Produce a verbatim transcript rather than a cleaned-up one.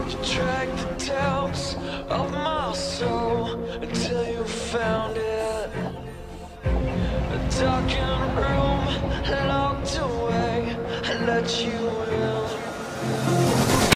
You tracked the depths of my soul until you found it. A darkened room, locked away, I let you in.